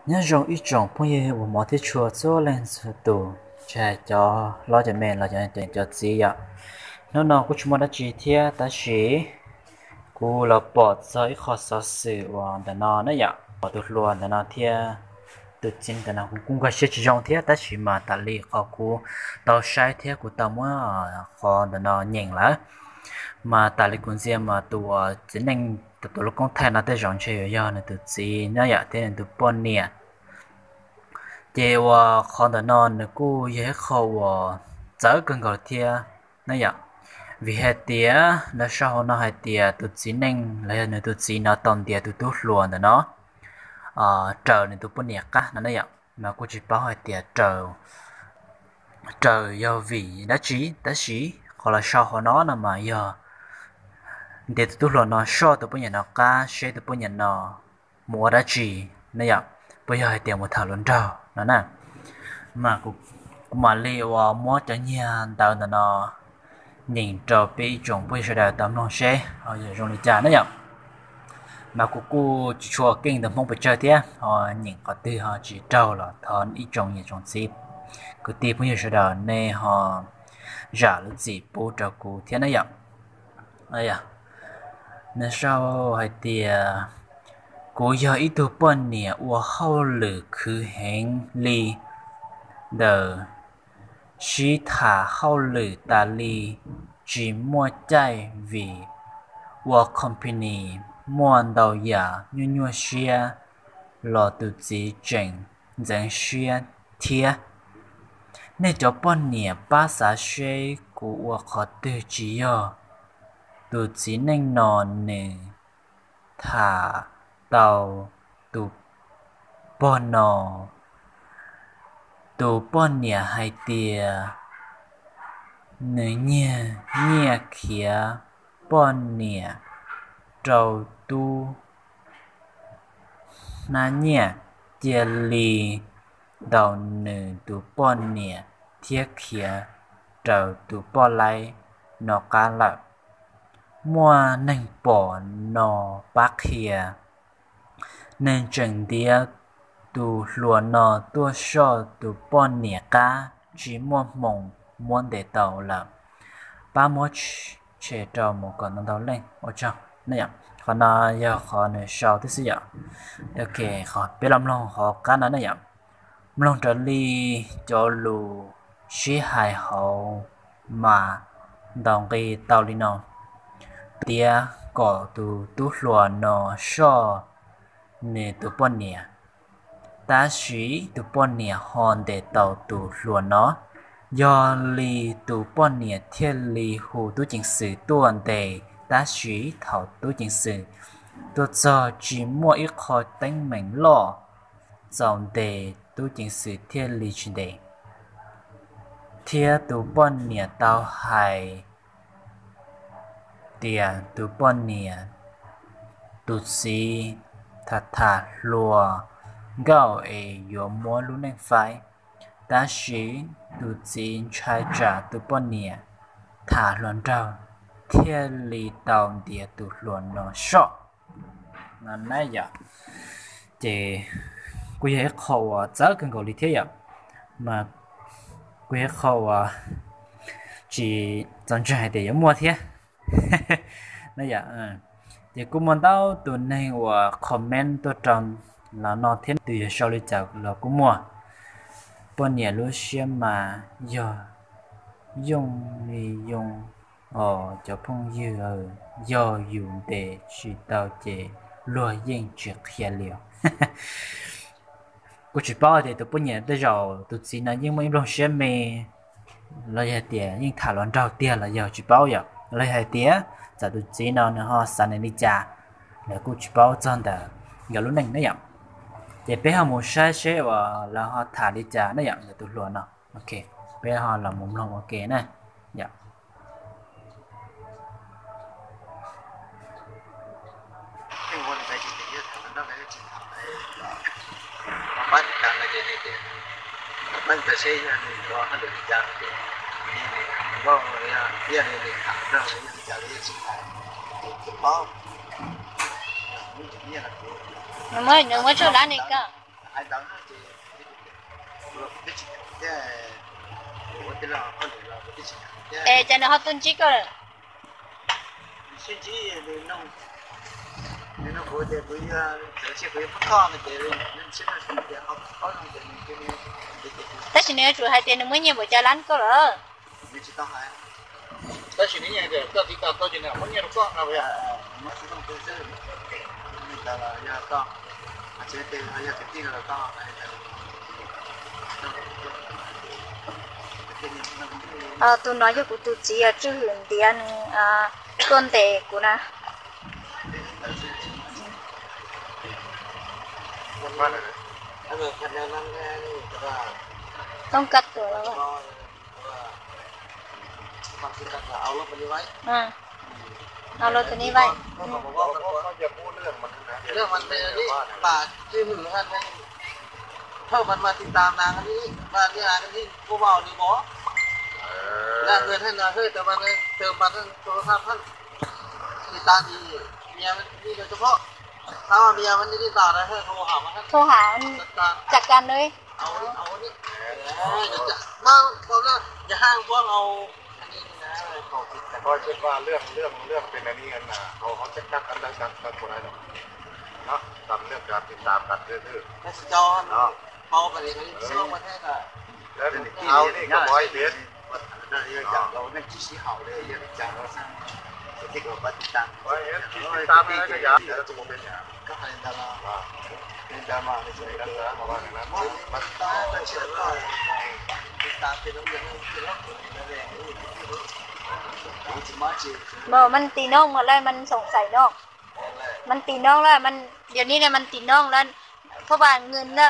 nhớ rong ít trồng phong ye của mỏ thiết chùa số lên số tù chạy cho lo cho mẹ lo cho anh tiền cho gì ạ nó cũng chúng đã chỉ thiệt ta chỉ cú là bỏ tới khó xử sự và nó ạ bỏ được luôn nó thiệt tự tin nó cũng có sự trong thiệt ta chỉ mà ta li khó cú tao sai thiệt của tao mới khó nó nhẹ lại mà ta li cũng riêng mà tụ chỉ nên tụ lúc con thay nó tới rong chơi giờ này tự gì nó ạ thế nên tụ bỏ nè giờ con đã non nữa cô dễ khâu chở cần gọi thia nãy giờ vì hệ tía nó sau nó hệ tía tụt chỉ nên lấy nữa tụt chỉ nó tồn tía tụt luôn đó nó chờ này tụt bún nhạc á nó nãy giờ mà cô chỉ bảo hệ tía chờ chờ do vì đã chỉ hoặc là sau họ nó là mà giờ để tụt luôn nó sau tụt bún nhạc nó cá sẽ tụt bún nhạc nó mua đã chỉ nãy giờ bây giờ hệ tía một thảo luận trâu nó nè mà cũng mà liệu mua cho nhà tao nó nhìn trò bị trồng bây giờ đã tầm nó sẽ ở giờ trong lịch trả nó nhở mà cô chỉ cho kinh tầm không phải chơi thế họ nhìn có tư họ chỉ trâu là thon ít trồng nhiều trồng xịp cứ tìm bây giờ đã nên họ giả lúc gì bố trò cô thế nó nhở ấy à nên sau hay thì cô giờ ít tu bận nè và hậu lử cứ hẹn li đờ chỉ thả hậu lử ta li chỉ mua chạy vì và company mua đầu giả như xia lò tự chỉ chỉnh dẫn xia thiệt nên cho bọn nè ba xã xe của họ tự chỉ tự chỉ nên nón nè thả tàu tự bọn nó tự bọn nè hay tiề nơi nhẹ kia bọn nè trâu tu na nhẹ tiề lì đầu nửa tự bọn nè thiết kia trâu tu bọn lại nó cá lợn mua nên bỏ nó bác kia nên chừng địa tu luôn nó tu sọ tu bọn nè cá chỉ mua mông muốn để tàu là ba mỗi chế trâu một con nó tàu lên ở trong này ạ còn nó giờ họ này sau thế gì ạ ok họ biết làm lòng họ cá nó này ạ lòng trở đi cho lù xí hài hậu mà đồng cái tàu đi nó tia có tu tu luôn nó sọ nè tu bọn nè ta suy tu bọn nè hòn để tàu tu luôn nó do li tu bọn nè thiên li hồ tu chính sử tuần đề ta suy thảo tu chính sử tu cho chỉ mua ít khó đánh mình lo dòng đề tu chính sử thiên li chuyên đề thiên tu bọn nè tao hài tiền tu bọn nè tu si thà lùa gạo ấy yo mua luôn nên phải ta chỉ tu chính trai trả tu bọn nè thả luận trâu thiên lý tàu địa tu luận nó sọ là nãy giờ thì quy hệ khẩu giá cần gọi lý thế ạ mà quy hệ khẩu chỉ chọn trái để mua thế nãy giờ thì cũng muốn tao tụi này và comment tôi trong là nó thiên từ sau đi chào là cũng mua bọn nhà lúc xem mà giờ dùng cho phong do dùng để chỉ tạo chế lúa yên trực hiện liệu cô chỉ bảo để tụi bọn nhà tới rồi tụi chị nói nhưng mà lúc xem mẹ lấy hai tiền nhưng thả loạn trâu tiền là giờ chỉ bảo giờ lấy hai tiền giờ tụi chị nào nữa họ sáng nay đi trả để cô chỉ bảo chân đó giờ lúc này nó nhậm để bé họ một sai sẽ và là họ thả đi trả nó nhậm để tụi luôn nào ok bé họ là một lòng ok này dạ mình phải xây ra thì có được trả tiền vâng tiền thì thả ra thì trả tiền sinh hoạt thì có mới đừng có cho lá này cơ ai đóng thì biết chỉ cái của cái là con là biết chỉ ê cho nó họ tuân chỉ cơ suy chỉ nên nó có thể với cái sẽ với phát con thì nên sẽ là cái học có cái tất nhiên nếu chủ hai tiền nó mới nhiều buổi chơi lăn cơ rồi biết chỉ tao hay ta chỉ này để ta thì ta chỉ nào muốn nghe nó có nào vậy nó sẽ không có gì mình là nhà con chỉ tiền hay là cái tiền là con tôi nói cho cụ tụi chị chứ hưởng tiền tuần tệ của nó không cắt được rồiเอารถตัวนี้ไว้เรื่องมันเป็นนี่ป่าชื่อหึงท่านเท่ามันมาติดตามนางอันนี้มาที่นางอันนี้ผู้เบานี่หมอแล้วเงินให้นางเฮ้ยแต่มันเติมมาทั้งโทรศัพท์ท่านติดตามดีเมียมันนี่โดยเฉพาะถ้าว่าเมียมันนี่ติดตามนะเฮ้ยโทรหามันท่านโทรหาจัดการเลยเอานี่จะมาบอกว่าอย่าห้างพวกเอาอันนี้นะเขาติดแต่พอคิดว่าเรื่องเป็นอันนี้กันนะเขาจะกักกันได้กันคนไหนหรอกเนาะตามเรื่องการติดตามกันดื้อแม่สจอนเมาไปเลยนี่ซื้อมาแท้ก็ๆแล้วเอานี่ก็บอยเด็ด那要讲到那技术好的，也讲到上这个不单， บอยเด็ดติดตามอะไรก็อยากจะตัวเป็นอย่าง刚才的了，跟咱嘛那些กันนะเพราะว่าอย่างนั้นมัน当然在学了，当别人也能学了，那个怎么解？ บอกมันตีน้องมาแล้วมันสงสัยน้องมันตีน้องแล้วมันเดี๋ยวนี้เนี่ยมันตีน้องแล้วเพราะว่าเงินเนี่ย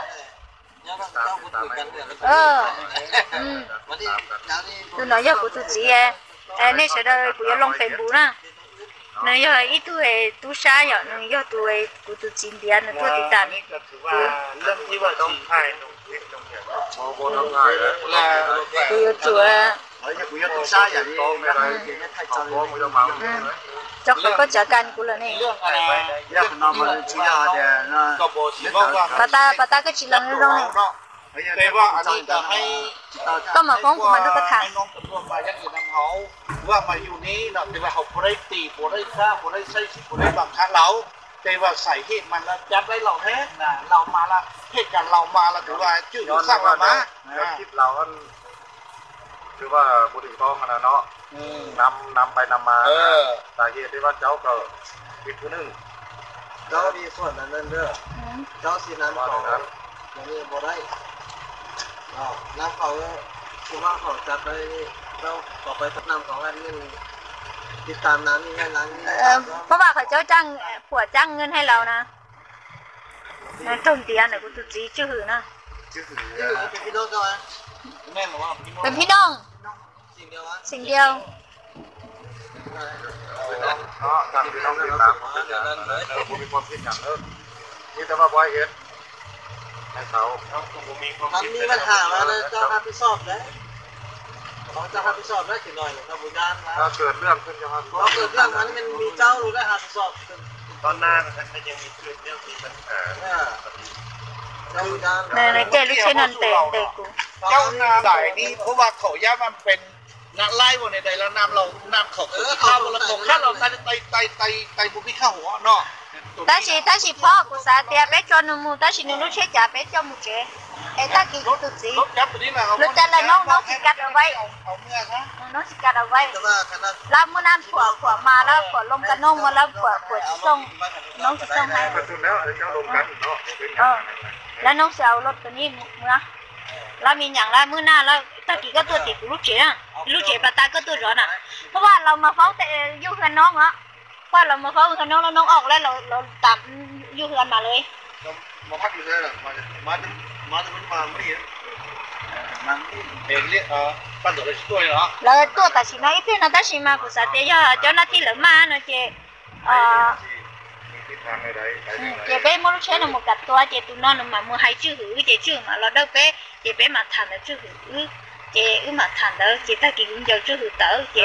tôi nói cho của tụi chị nên sẽ đây của long phèn bù nè nên giờ ít tuổi tu xa rồi nên giờ tuổi của tụi chị đi ăn tôi đi tàn เรื่องที่ว่าต้องถ่ายต้องคิดต้องอย่างโบต้องถ่ายแล้ว tôi chùa 而且不要多杀人，太脏了。 cho phải có chợ canh của lần này 要很多么主要的那， bà ta cái chị lần nữa đâu này แต่ว่าอันนี้จะให้ có mà con của mình nó có ให้ thằng น้องตำรวจมายังอยู่นำเขาว่ามาอยู่นี้เนาะแต่ว่าเขาบ่ได้ตีบ่ได้ฆ่าบ่ได้ใช้บ่ได้บังคับเราแต่ว่าใส่เหตุมันแล้วจับได้เราแท้นะเรามาละเหตุการณ์เรามาแล้วถือว่าชื่อสร้างเรามาคลิปเราคือว่าบุรีต้องนะเนาะนำไปนำมาสาเหตุที่ว่าเจ้าก็ผิดผู้นึงเจ้ามีส่วนนั้นนั่นเด้อเจ้าสีนั้นเขาอย่างนี้บ่ได้น้ำเขาคือว่าเขาจับไปเจ้าต่อไปทับน้ำของอันนี้ติดตามน้ำนี่ให้ร้านนี้เพราะว่าเขาเจ้าจ้างผัวจ้างเงินให้เรานะต้นเตียนเนี่ยกูตุจีชื่อหือนะเป็นพี่น้องกันไหมแม่บอกว่าเป็นพี่น้องสิ่งเดียววะสิ่งเดียวเนาะการที่ต้องติดตามผมเป็นอย่างนั้นผมมีความคิดอย่างนั้นนี่แต่ว่าบอยเห็นให้เขาผมมีความมันคิดมีปัญหามาเลยเจ้ารับผิดชอบได้เขาจะรับผิดชอบได้ถึงหน่อยถ้าบุญญาณนะถ้าเกิดเรื่องขึ้นจะมาเพราะเกิดเรื่องมันมีเจ้ารู้ได้รับผิดชอบตอนหน้ามันยังมีเกิดเรื่องที่ปัญหาเจ้าบุญญาณในเจลูกชิ้นนั่นเตะกูเจ้านาใดนี่เพราะว่าเขาย่ามันเป็นนักไล่บนในใดแล้วน้ำเราน้ำเขาข้าวเราข้าวเราไตบุพิข้าวหัวเนาะ ta chỉ phó của xã tiệp bé cho nó mua ta chỉ nó chết chả bé cho một chế ấy ta kỳ tụt gì รถจับตัวนี้นะ lúc ta là nó chỉ cắt ở vậy เอาเมื่อฮะ nó chỉ cắt ở vậy แต่ว่าขนาด làm mưa nam của mà là của lông cano mà là của chị sông nó chị sông hay กระตุ้นแล้วเจ้าลงกันเนาะ là nó xào lót cái ní mưa là mình nhận là mưa na là ta kỳ cái tôi thì lúc chế à lúc chế bà ta cái tôi rõ nèเพราะว่าเรามาฟ้องแต่ยุ่งกันน้องอ่ะเพราะเรามาฟ้องกันน้องแล้วน้องออกแล้วเราตามยุ่งกันมาเลยมาพักอยู่เลยเหรอมาถึงไม่เห็นมันเห็นเรียกปั้นตัวเลยช่วยเหรอแล้วตัวตัดสินอีพี่น่ะตัดสินมากุศลเดียวเจ้าหน้าที่เหลือมาเนาะเจมีทิศทางใดเจเป้ไม่รู้ใช่หนูหมดกับตัวเจตุนอนมาเมื่อให้ชื่อหือเจชื่อมาเราได้เป้เจเป้มาทานแล้วชื่อหือเจมาทานแล้วเจตะกี้กุ้งเจ้าชื่อหือเต๋อเจ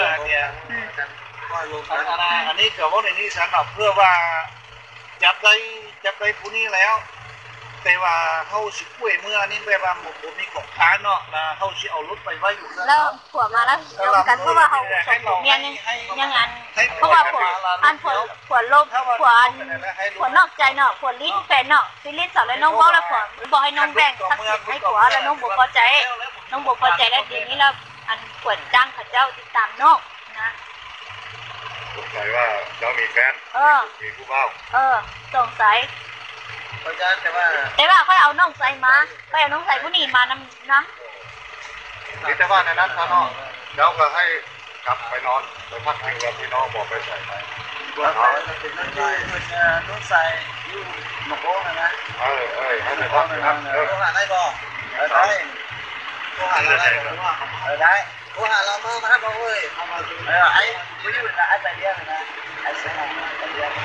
อันนี้เกิดว่าในนี้สำหรับเพื่อว่าจับได้ผู้นี้แล้วแต่ว่าเขาสิกล้วยเมื่อนี่แบบว่าบ่มีของทานเนาะแล้วเขาสิเอารถไปไว้อยู่นั่นแล้วผัวมาแล้วลงกันเพราะว่าเขาสมเมียยังอันเพราะว่าผัวอันผัวลบผัวอันผัวนอกใจเนาะผัวลิ้นแฟนเนาะซีลิ้นสาวแล้วน้องบอกแล้วผัวบอกให้น้องแบ่งสักสิบให้ผัวแล้วน้องบอกพอใจน้องบอกพอใจแล้วทีนี้แล้วอันผัวจ้างเขาเจ้าติดตามน้องนะสงสัยว่าเจ้ามีแฟนมีผู้เฝ้าสงสัยเพราะฉะนั้นแต่ว่าค่อยเอาน้องใส่มาค่อยเอาน้องใส่ผู้นี้มานำนี่แต่ว่าในนั้นท่านเนาะเจ้าก็ให้กลับไปนอนไปพักพิงกับพี่น้องบอกไปใส่ไปว่าเขาเป็นนั่นด้วยนุ่งใส่อยู่หมกโอ้นะให้ไปพักนะครับโทรหาได้บ่ได้โทรหาได้ได้โทรหาเรามาครับเว้ยไอ้ไม่อยู่นะไอ้ไปเรียนนะไอ้สมัครไปเรียน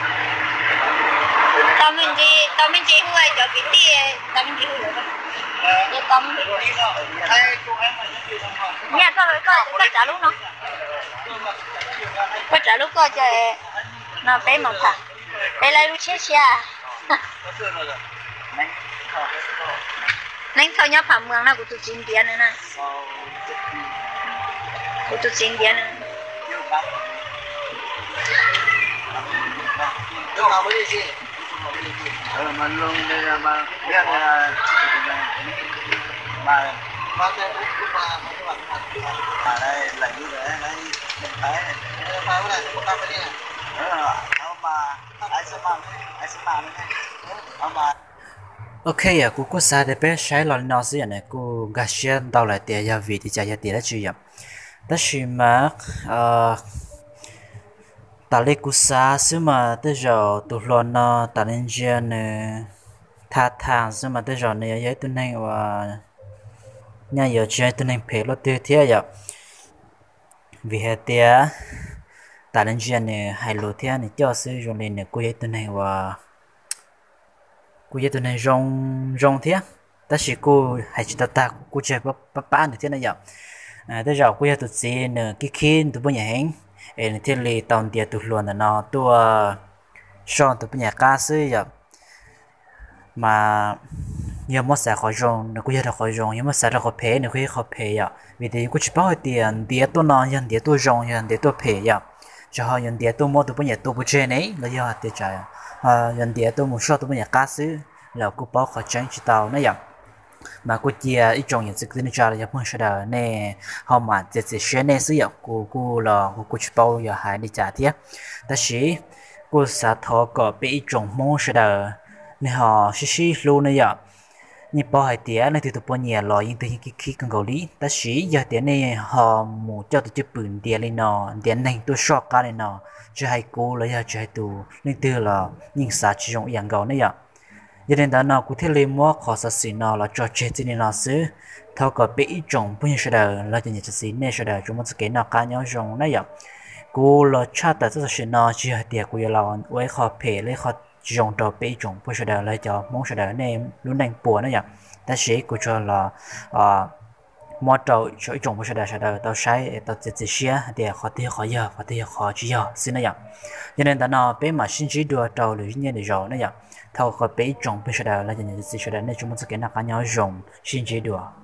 tao mình chỉ huề cho cái tiền tao mình chỉ huề rồi để tao nhà tao rồi có trả lúc nó có trả lúc có cho nó bé mỏng thẳng bé lại lúc chết xe nên thôi nhá phạm mường nào của tụi chín tiền nữa nè của tụi chín tiền nữa lúc nào mới đi gì mà luôn đây là mà biết là mà cái lúc mà các bạn ở đây là như thế này mình thấy phải cái này chúng ta phải đi này nó mà ai sẽ làm này nó mà ok à cô sa để bé sai lo nó gì này cô gạt xe đào lại tiền ya vì thì trả ya tiền là chuyện đó là mà ta lấy cú sa xứ mà tới giờ tụi lo nó ta lên trên tha thang xứ mà tới giờ này ấy tụi này và nhà giờ chơi tụi này phải lo tiêu thế vậy vì hệ tia ta lên trên này hai lô thế này cho xứ rồi này cô ấy tụi này và cô ấy tụi này rong thế ta chỉ cô hay chỉ ta cô chơi ba được thế này vậy tới giờ cô ấy tụi gì nữa cái tụi bây giờ hẹn em thiên lý tàu tiền tụt luôn là nó tua son tụt nhà cá sứ vậy mà nhiều mất sẽ khỏi rong nó cũng nhiều khỏi rong nhiều mất sẽ là khỏi phe nó cũng khỏi phe vậy vì thế cũng chỉ bảo tiền tiền tôi nó tiền tiền tôi rong tiền tôi phe vậy cho họ tiền tôi mua tụt bây giờ tôi不chơi này là do tiền trái tiền tôi mua số tụt nhà cá sứ là cũng bảo khỏi tránh chỉ tàu nó vậy mà cô chia ít trong những sự kiện cho là không sao đâu nè họ mà chỉ xem nè sử dụng cô là cô chỉ bao giờ hay đi trả tiếp ta chỉ cô sẽ thọ có bị trong mong sao đâu nè họ xí luôn này vậy như bao hai tiếng này thì tụi bọn nhà lo những thứ những cái cần cầu lý ta chỉ giờ tiếng này họ muốn cho tụi chụp bự tiền lên nó tiền này tôi short cái này nó cho hai cô lấy giờ cho hai tụi nên từ là những sao chỉ dùng dạng cầu này vậy cho nên đó nó cũng thiết lập mua khó sát sinh nó là cho chết cho nên nó sẽ thao có bị trồng bao nhiêu sự đời là cho những sự sinh này sự đời chúng ta sẽ cái nó cá nhau trồng này vậy cô là cha ta rất là nó chỉ là tiền của là với khó phê lấy khó trồng đồ bị trồng bao nhiêu đời lấy cho mong sự đời này luôn đang buồn này vậy ta sẽ cô cho là mua trâu cho trồng bao nhiêu đời tao sai tao chỉ xia để khó tiêu khó giờ khó tiêu khó chỉ giờ xin này vậy cho nên đó nó bé mà sinh chỉ đua trâu là như này rồi này vậy thao có bị trồng bây giờ là những gì sẽ đến đây chúng ta sẽ cái nào cá nhau dùng xin chế được